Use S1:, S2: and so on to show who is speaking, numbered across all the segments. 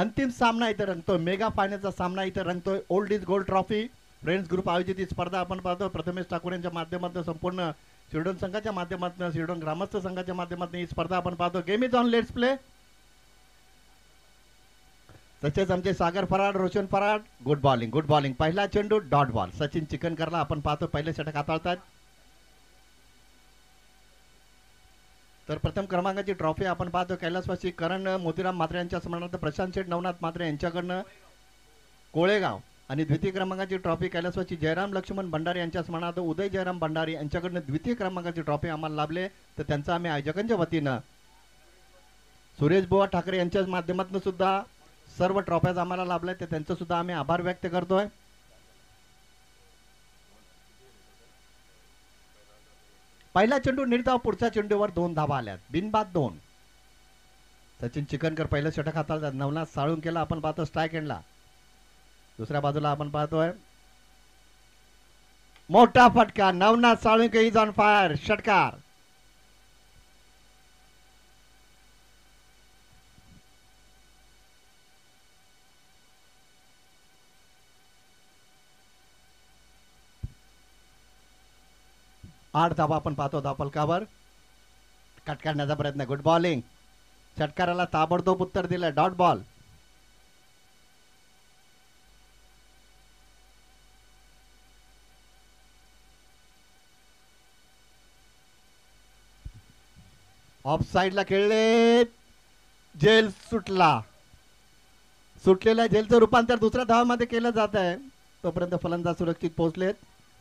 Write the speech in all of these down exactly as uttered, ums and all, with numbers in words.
S1: अंतिम सामना इथे रंगतोय, मेगा फायनलचा सामना इथे रंगतोय. Old is gold trophy friends group आयोजित ही स्पर्धा आपण पाहतो. प्रथमेश ठाकूर यांच्या माध्यमातून संपूर्ण शिरडोन संघाच्या माध्यमातून, शिरडोन ग्रामस्थ संघाच्या माध्यमातून ही स्पर्धा आपण पाहतो. Game is on, let's play. तसेच आमचे Sagar Farad, Roshan Farad, good bowling good bowling. पहिला चेंडू डॉट बॉल. सचिन चिकनकरला आपण पाहतो पहिले षटक हाताळतात. तर प्रथम क्रमांकाची ट्रॉफी आपण पाहतो कैलासवासी करण मोतीराम म्हात्रे यांच्या स्मरणार्थ प्रशांत शेठ नवनाथ म्हात्रे यांच्याकडनं कोळेगाव. आणि द्वितीय क्रमांकाची ट्रॉफी कैलासवासी जयराम लक्ष्मण भंडारी यांच्या स्मरणार्थ उदय जयराम भंडारी यांच्याकडनं द्वितीय क्रमांकाची ट्रॉफी आम्हाला लाभले. तर त्यांचा आम्ही आयोजकांच्या वतीनं सुरेश बुवा ठाकरे यांच्या माध्यमातून सुद्धा सर्व ट्रॉफ्याज आम्हाला लाभल्या, तर त्यांचं सुद्धा आम्ही आभार व्यक्त करतोय. पहिला चेंडू निर्धाव, पुढच्या चेंडूवर दोन धावा आल्यात, बिनबाद दोन. सचिन चिकनकर पहिलं षटक हाताळतात. नवनाथ साळुंकेला आपण पाहतो स्ट्राईक एंडला. दुसऱ्या बाजूला आपण पाहतोय मोठा फटका. Navnath Salunke is on fire. षटकार. आठ धावा आपण पाहतो धावफलकावर. कट करण्याचा प्रयत्न, गुड बॉलिंग. षटकाराला ताबडतोब उत्तर दिलं, डॉट बॉल. ऑफ साइडला खेळले, जेल सुटला. सुटलेल्या जेलचं रूपांतर दुसऱ्या धावामध्ये केलं जात आहे. तोपर्यंत फलंदाज सुरक्षित पोहोचलेत.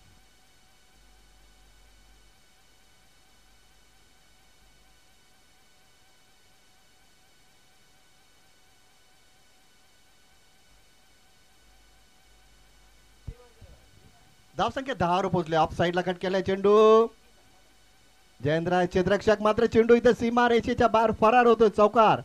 S1: धावसंख्या दहावर पोहोचले. ऑफ साइडला कट केलाय चेंडू. जयेंद्र क्षेत्ररक्षक मात्र चेंडू इथे सीमा रेषेच्या बाहेर फरार होतो. चौकार.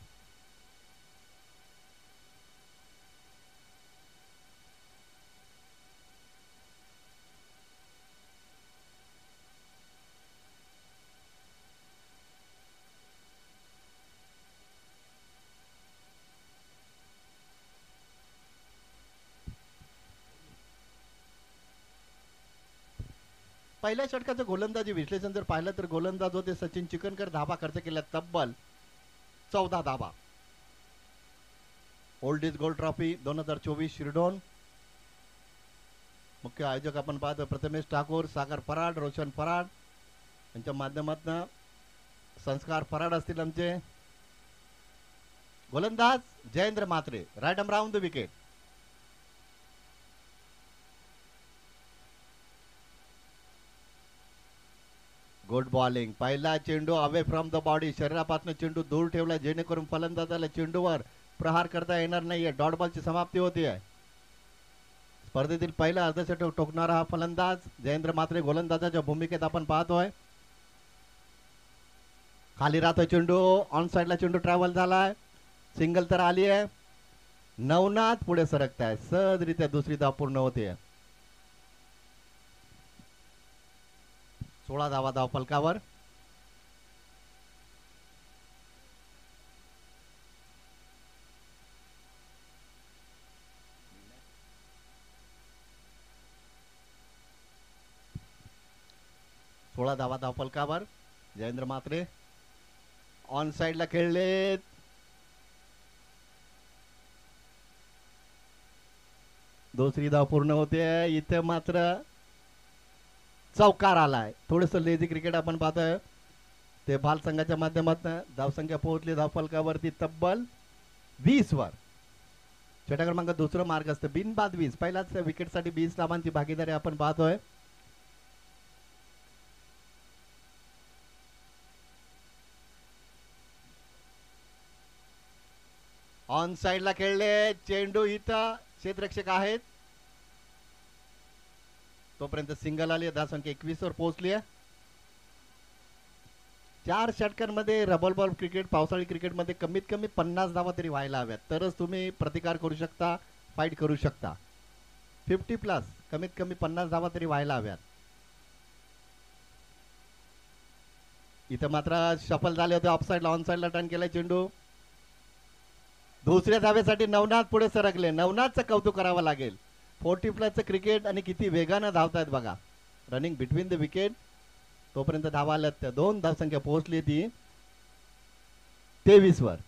S1: पहिल्या षटकाचं गोलंदाजी विश्लेषण जर पाहिलं तर गोलंदाज होते सचिन चिकनकर. धाबा खर्च केला तब्बल चौदा धाबा. ओल्ड इज गोल्ड ट्रॉफी दोन हजार चोवीस शिरडोन. मुख्य आयोजक आपण पाहतो प्रथमेश ठाकूर, सागर फराड, रोशन फराड यांच्या माध्यमातून संस्कार फराड असतील आमचे. गोलंदाज Jayendra Mhatre, right arm round the wicket. Good bowling. पहिला चेंडू अवे फ्रॉम द बॉडी. शरीरापासून चेंडू दूर ठेवला जेणेकरून फलंदाजाला चेंडूवर प्रहार करता येणार नाहीये. डॉट बॉलची समाप्ती होती आहे. स्पर्धेतील पहिला अर्धशतक ठोकणारा हा फलंदाज जयेंद्र म्हात्रे गोलंदाजाच्या भूमिकेत आपण पाहतोय. खाली राहतोय चेंडू. ऑन साइडला चेंडू ट्रॅव्हल झालाय. सिंगल तर आली आहे. नवनाथ पुढे सरकताय. सहजरित्या दुसरी धाव पूर्ण होते. सोळा धावा धाव फलकावर. सोळा धावा धाव फलकावर. जयेंद्र म्हात्रे ऑन साइडला खेळलेत. दुसरी धाव पूर्ण होते. इथे मात्र चौकार आलाय. थोडस लेझी क्रिकेट आपण पाहतोय ते बाल संघाच्या माध्यमातून. धावसंख्या पोहोचली धावफलकावरती तब्बल वीस वर. छोट्या क्रमांक दुसरं मार्ग असतं बिनबाद वीस. पहिल्याच विकेटसाठी वीस धावांची भागीदारी आपण पाहतोय. ऑन साइडला खेळले चेंडू. इथं क्षेत्ररक्षक आहेत. तोपर्यंत सिंगल आली. धावसंख्या एकवीस वर पोहोचली आहे. चार षटकांमध्ये रबल बॉल क्रिकेट, पावसाळी क्रिकेटमध्ये कमीत कमी पन्नास धावा तरी व्हायला हव्यात, तरच तुम्ही प्रतिकार करू शकता, फाईट करू शकता. फिफ्टी प्लस कमीत कमी पन्नास धावा तरी व्हायला हव्यात. इथं मात्र शफल झाले होते. ऑफ साइडला ऑन साइडला टर्न केलाय चेंडू. दुसऱ्या धावेसाठी नवनाथ पुढे सरकले. नवनाथचं कौतुक करावं लागेल. फोर्टी प्लसचं क्रिकेट आणि किती वेगानं धावतायत बघा. Running between the wicket. तोपर्यंत धावा आल्यात त्या दोन धावसंख्या पोहोचली ती तेवीस वर.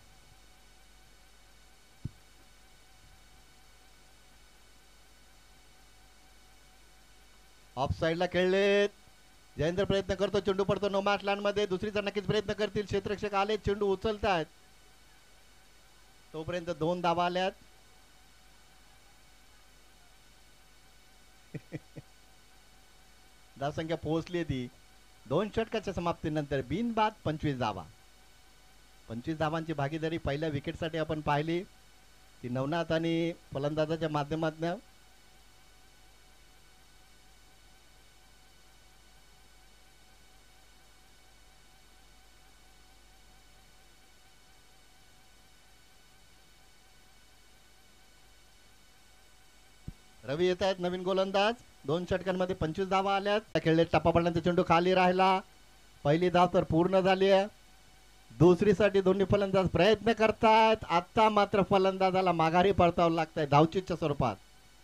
S1: ऑफ साइडला खेळलेत. जयेंद्र प्रयत्न करतो. चेंडू पडतो नो मॅच लँड मध्ये. दुसरीचा नक्कीच प्रयत्न करतील. क्षेत्ररक्षक आले. चेंडू उचलतायत. तोपर्यंत दोन धावा आल्यात. धावसंख्या पोहोचली ती दोन षटकाच्या समाप्तीनंतर बिनबाद पंचवीस धावा. पंचवीस धावांची भागीदारी पहिल्या विकेटसाठी आपण पाहिली ती नवनाथ आणि फलंदाजाच्या माध्यमातून. रवी येत आहेत नवीन गोलंदाज. दोन षटकांमध्ये पंचवीस धावा आल्यात. खेळले टप्पा पडल्यानंतर चेंडू खाली राहिला. पहिली धाव तर पूर्ण झाली आहे. दुसरीसाठी दोन्ही फलंदाज प्रयत्न करतायत. आता मात्र फलंदाजाला माघारी परतावं लागतंय धावचीच्या स्वरूपात.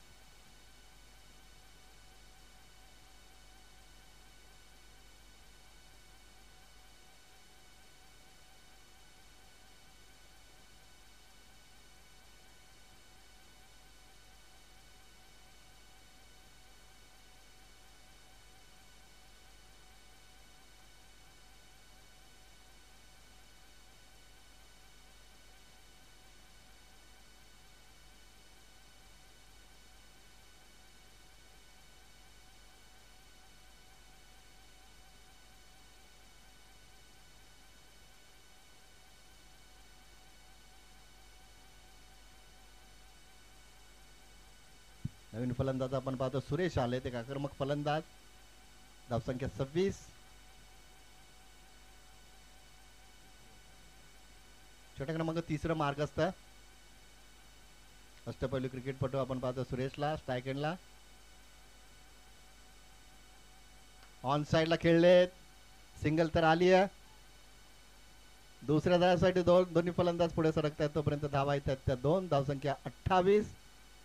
S1: नवीन फलंदाज आपण पाहतो सुरेश आले. ते आक्रमक फलंदाज. धावसंख्या सव्वीस. षटक क्रमांक तिसरं मार्गस्थ. अष्टपैलू क्रिकेटपटू आपण पाहतो सुरेशला स्ट्राईक एंडला. ऑन साइडला खेळलेत. सिंगल तर आली आहे. दुसऱ्या धावासाठी दोन दोन्ही फलंदाज पुढे सरकतात. तोपर्यंत धावा येतात त्या दोन. धावसंख्या अठ्ठावीस.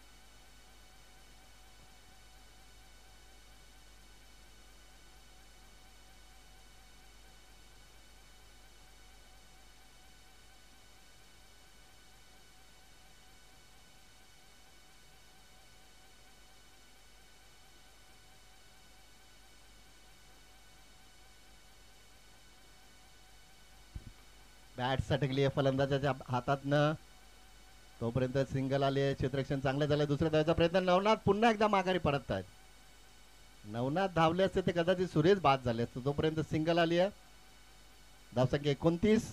S1: बॅट सटकली आहे फलंदाजाच्या हातातनं. तोपर्यंत सिंगल आली आहे. क्षेत्ररक्षण चांगलं झालं. दुसऱ्या धावाचा प्रयत्न. नवनाथ पुन्हा एकदा माघारी परत आहेत. नवनाथ धावले असते ते कदाचित सुरेश बाद झाले असते. तोपर्यंत सिंगल आली आहे. धावसंख्या एकोणतीस.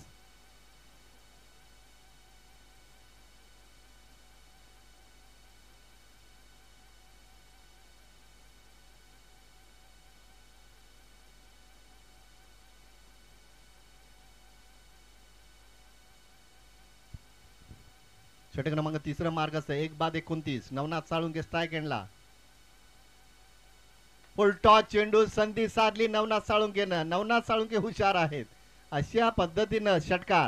S1: षटक क्रमांक तिसरं मार्ग असतं. एक बाद एकोणतीस. नवनाथ साळुंके स्ट्राईक एंडला. फुल टॉस चेंडू संधी साधली नवनाथ साळुंकेनं. नवनाथ साळुंके हुशार आहेत. अशा पद्धतीनं षटकार.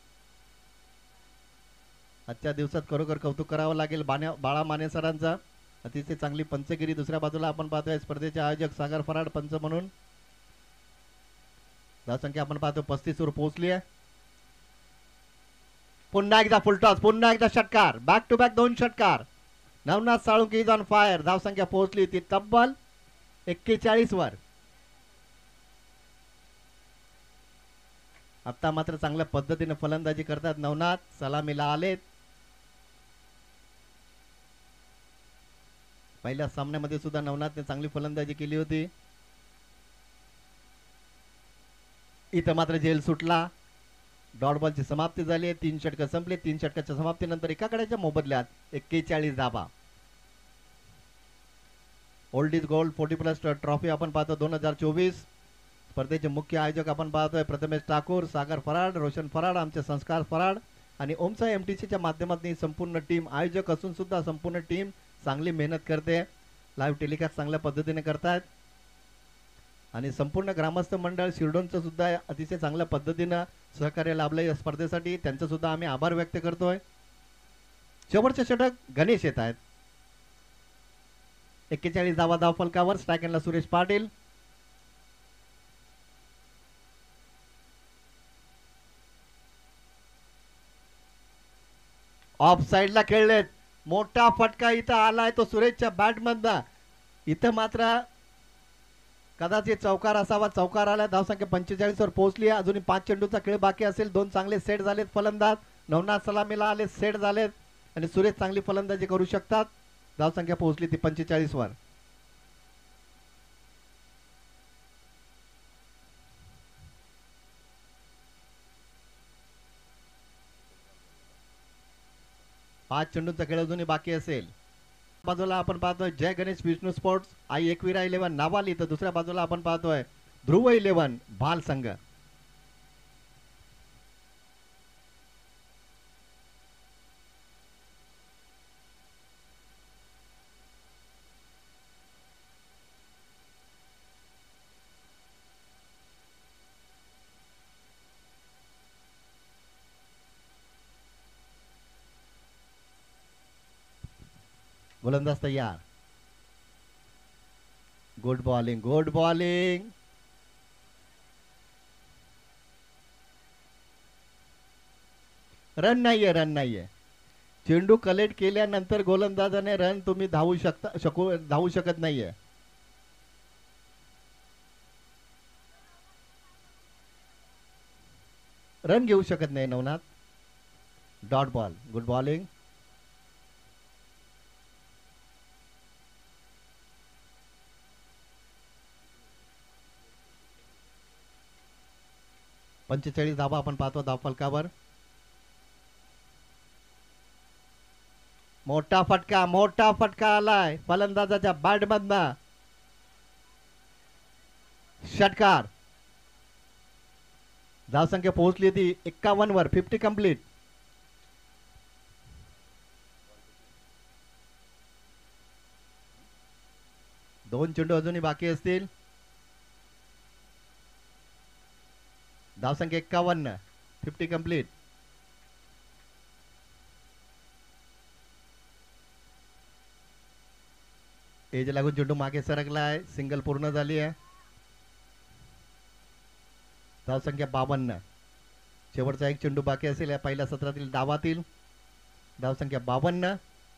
S1: आजच्या दिवसात खरोखर कौतुक करावं लागेल बाळा माने सरांचा. अतिशय चांगली पंचगिरी. दुसऱ्या बाजूला आपण पाहतोय स्पर्धेचे आयोजक सागर फराड पंच म्हणून. धावसंख्या आपण पाहतो पस्तीस वर पोहोचली आहे. पुन्हा एकदा फुलटॉस. पुन्हा एकदा षटकार. बॅक टू बॅक दोन षटकार. Navnath Salunke is on fire. धावसंख्या पोहोचली ती तब्बल एक्केचाळीस वर. आता मात्र चांगल्या पद्धतीने फलंदाजी करतात नवनाथ. सलामीला आलेत. पहिल्या सामन्यामध्ये सुद्धा नवनाथने चांगली फलंदाजी केली होती. इथं मात्र झेल सुटला. डॉट बॉलची समाप्ती झाली आहे. तीन षटक संपले. तीन षटकाच्या समाप्तीनंतर एका कड्याच्या मोबदल्यात एक्केचाळीस धावा. Old is gold forty plus trophy आपण पाहतो दोन हजार चोवीस. स्पर्धेचे मुख्य आयोजक आपण पाहतोय प्रथमेश ठाकूर, सागर फराड, रोशन फराड, आमचे संस्कार फराड आणि ओमसा एमटीसीच्या माध्यमातून संपूर्ण टीम. आयोजक असून सुद्धा संपूर्ण टीम चांगली मेहनत करते. लाईव्ह टेलिकास्ट चांगल्या पद्धतीने करतात आणि संपूर्ण ग्रामस्थ मंडळ शिरडोनचं सुद्धा अतिशय चांगल्या पद्धतीनं सहकार्य लाभलंय या स्पर्धेसाठी. त्यांचं सुद्धा आम्ही आभार व्यक्त करतोय. शेवटचे षटक गणेश येत आहेत. एक्केचाळीस धावा धाव फलकावर. स्ट्राईक एंडला सुरेश पाटील. ऑफ साइडला खेळलेत. मोठा फटका इथं आलाय तो सुरेशच्या बॅटमधनं. इथं मात्र कदाचित चौकार असावा. चौकार आला. धावसंख्या पंचेचाळीस वर पोहोचली. अजूनही पाच चेंडूचा खेळ बाकी असेल. दोन चांगले सेट झालेत फलंदाज. नवनाथ सलामीला आले, सेट झालेत आणि सुरेश चांगली फलंदाजी करू शकतात. धावसंख्या पोहोचली ती पंचेचाळीस वर. पाच चेंडूचा खेळ अजूनही बाकी असेल. बाजूला आपण पाहतोय जय गणेश विष्णू स्पोर्ट्स आई एकविरा इलेव्हन नावाली. तर दुसऱ्या बाजूला आपण पाहतोय ध्रुव इलेव्हन भाल संघ. गोलंदाज तयार. Good bowling, good bowling. Run नाहीये, रन नाहीये. चेंडू कलेक्ट केल्यानंतर गोलंदाजाने रन तुम्ही धावू शकता शकू धावू शकत नाहीये. रन घेऊ शकत नाही Navnath. Dot ball. Good bowling. पंचेचाळीस धावा आपण पाहतो धाव फलकावर. मोठा फटका, मोठा फटका आलाय फलंदाजाच्या बॅटमधनं. षटकार. धावसंख्या पोहोचली ती एक्कावन्न वर. Fifty complete. दोन चेंडू अजूनही बाकी असतील. धावसंख्या एक्कावन्न. Fifty complete. एज लागून चेंडू मागे सरकला आहे. सिंगल पूर्ण झाली आहे. धावसंख्या बावन्न. शेवटचा एक चेंडू बाकी असेल या पहिल्या सत्रातील डावातील. धावसंख्या बावन्न.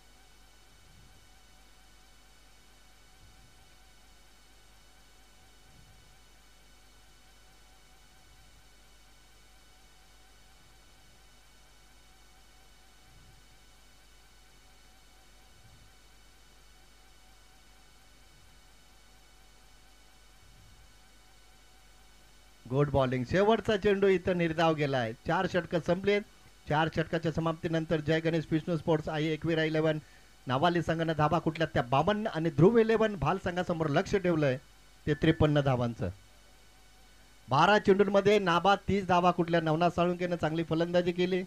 S1: Good bowling. शेवटचा चेंडू इथं निर्धाव गेलाय. चार षटक संपलेत. चार षटकाच्या समाप्तीनंतर जय गणेश विष्णू स्पोर्ट्स आई एकविरा इलेव्हन नावाली संघानं धाबा कुठल्या त्या बावन्न आणि ध्रुव इलेव्हन भाल संघासमोर लक्ष ठेवलंय ते त्रेपन्न धावांचं. बारा चेंडूंमध्ये नाबाद तीस धावा कुठल्या. नवनाथ साळुंकेनं चांगली फलंदाजी केली.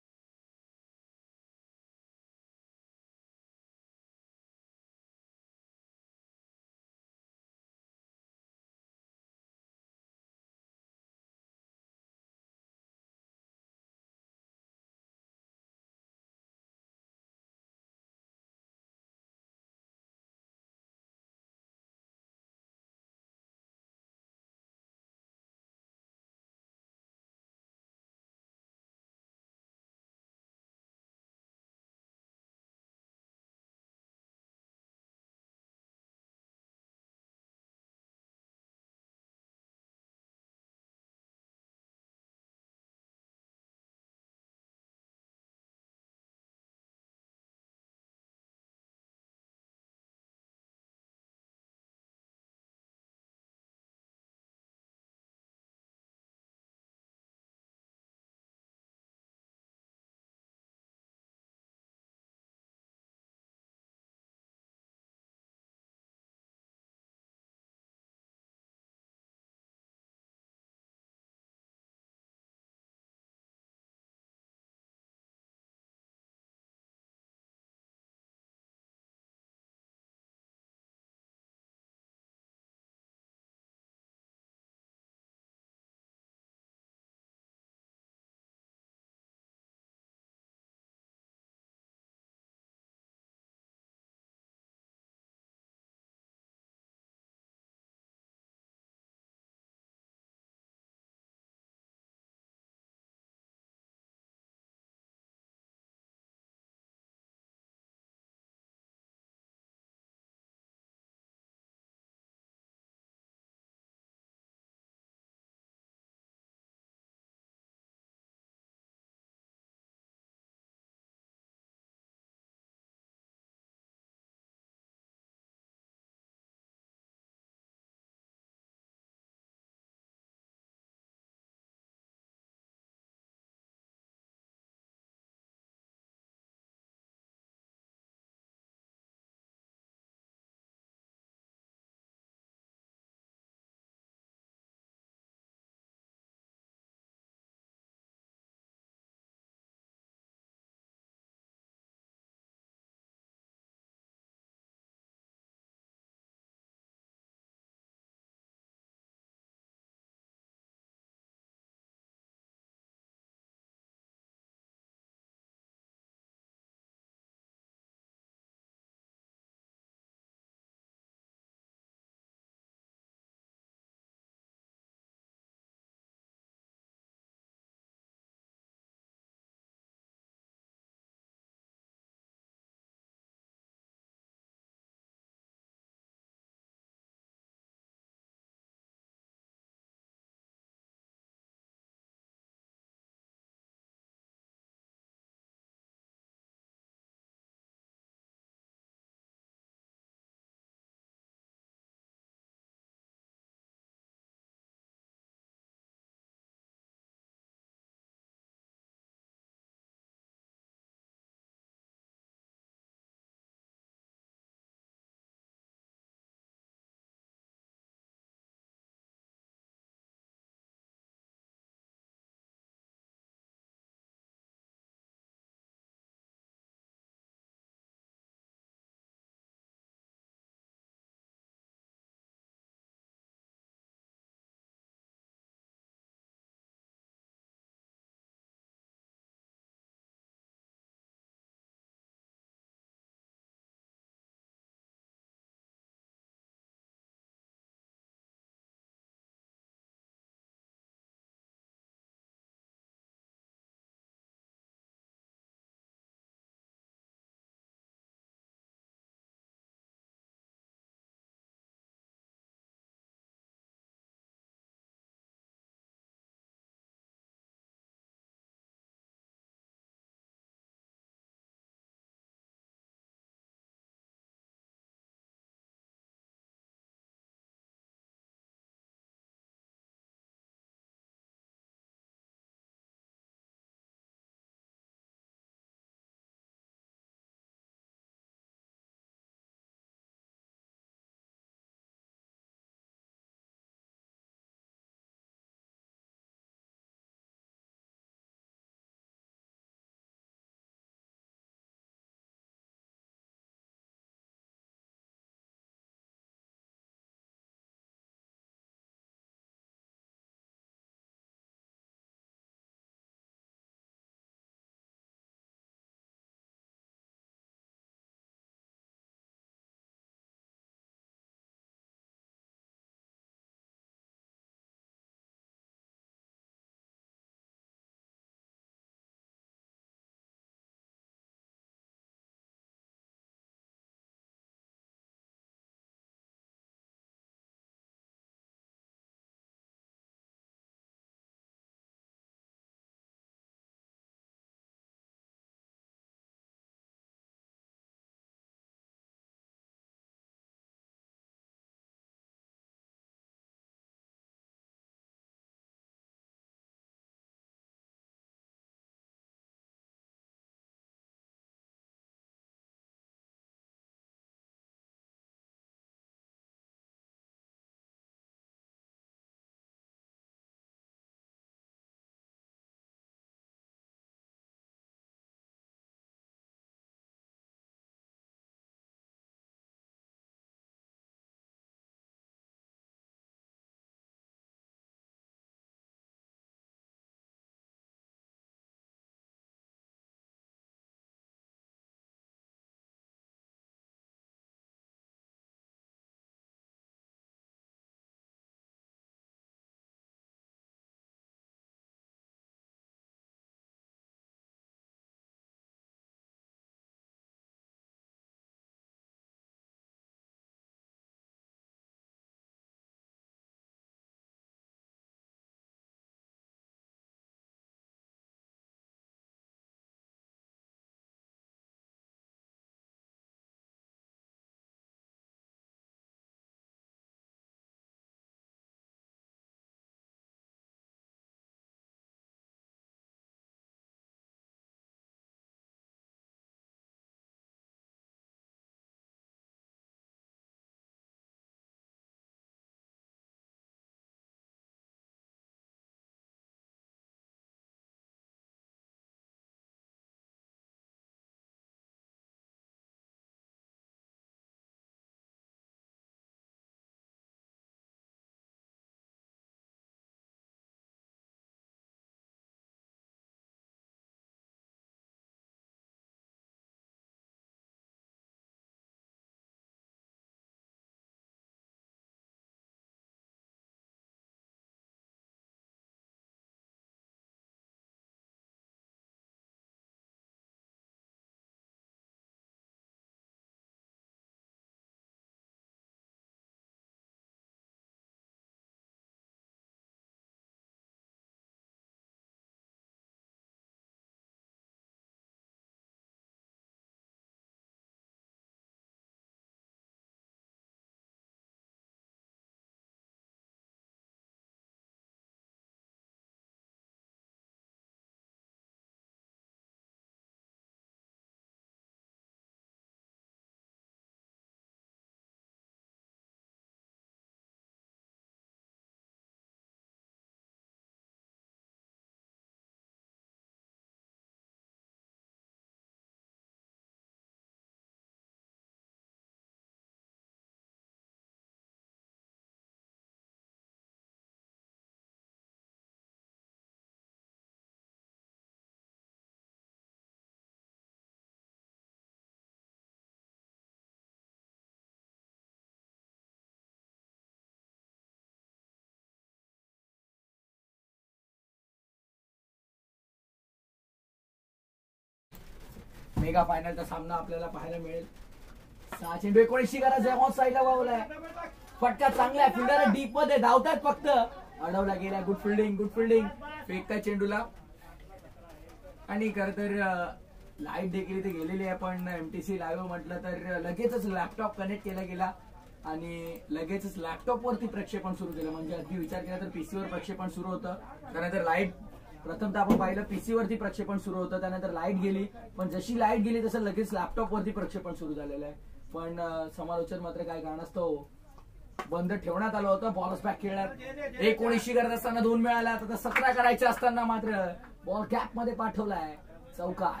S2: मेगा फायनलचा सामना आपल्याला पाहायला मिळेल. सहा चेंडू एकोणीसशे करायचं आहे. ऑन साईडला वावलाय. फटका चांगला आहे. फिल्डर डीप मध्ये धावतात फक्त. अडवला गेला. Good fielding good fielding. फेकता चेंडूला. आणि खरं तर लाईट देखील इथे गेलेली आहे. पण एमटीसी लाईव्ह म्हटलं तर लगेचच लॅपटॉप कनेक्ट केला गेला आणि लगेचच लॅपटॉप वरती प्रक्षेपण सुरू केलं. म्हणजे अगदी विचार केला तर पीसीवर प्रक्षेपण सुरू होतं. त्यानंतर लाईट प्रथमतः आपण पाहिलं पीसी वरती प्रक्षेपण सुरू होतं. त्यानंतर लाईट गेली. पण जशी लाईट गेली तसं लगेच लॅपटॉप वरती प्रक्षेपण सुरू झालेलं आहे. पण समालोचन मात्र काय कारणास्तव बंद ठेवण्यात आलं होतं. बॉलच बॅक खेळण्यात एकोणीसशे करत असताना दोन मिळाला. आता सतरा करायचे असताना मात्र बॉल गॅप मध्ये पाठवलाय. चौकार.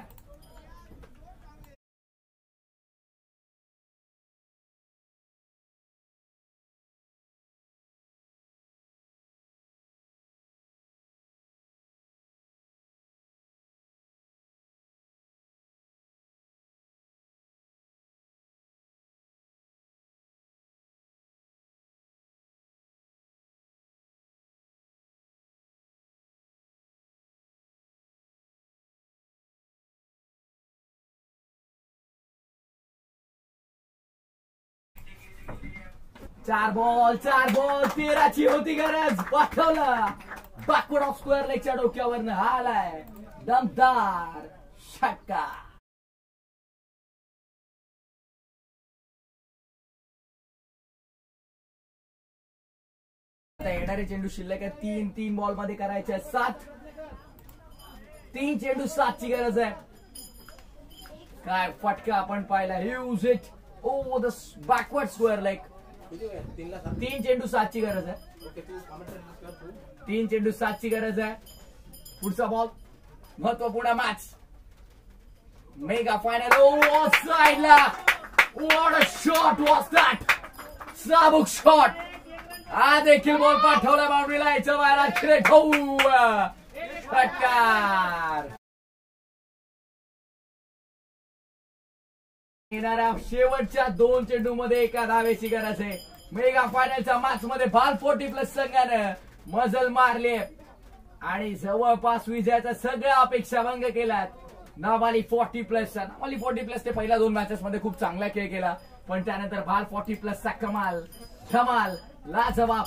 S2: चार बॉल चार बॉल तेराची होती गरज. पाठवला बॅकवर्ड ऑफ स्क्वेअर लेगच्या डोक्यावरनं. आलाय दमदार षटका. येणारे चेंडू शिल्लक आहे. तीन तीन बॉल मध्ये करायचे सात. तीन चेंडू सातची गरज आहे. काय फटका आपण पाहिला. Use it over the backward square leg. तीन चेंडू सातची गरज आहे. तीन चेंडू सातची गरज आहे. पुढचा बॉल महत्वपूर्ण मॅच. Mega final. ओ साईडला. What a shot was that. चाबूक शॉट. हा देखील बॉल पाठवला बाउंड्रीला. याच्या बाहेर अखेर षटकार. येणाऱ्या शेवटच्या दोन चेंडू मध्ये एका धावेची गरज आहे. मेगा फायनलच्या मॅच मध्ये भाल फोर्टी प्लस संघानं मजल मारले आणि जवळपास विजयाचा सगळ्या अपेक्षा भंग केल्यात. Navali forty plus Navali forty plus ते पहिल्या दोन मॅचेस मध्ये खूप चांगला खेळ केला. पण त्यानंतर भाल फोर्टी प्लसचा कमाल धमाल लाजवाब.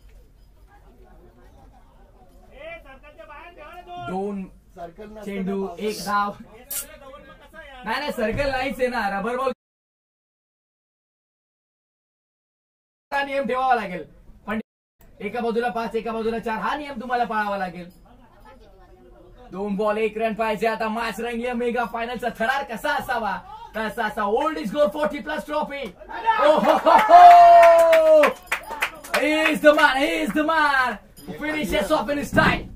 S2: दोन चेंडू एक धाव. नाही नाही सर्कल नाहीच आहे ना. रबर बॉल नियम ठेवावा लागेल. पण एका बाजूला पाच एका बाजूला चार हा नियम तुम्हाला पाळावा लागेल. दोन बॉल एक रन पाहिजे. आता मॅच रंगली. मेगा फायनलचा थरार कसा असावा तसा असा. Old is gold forty plus trophy. He is the man. He is the man. Finishes off in his time.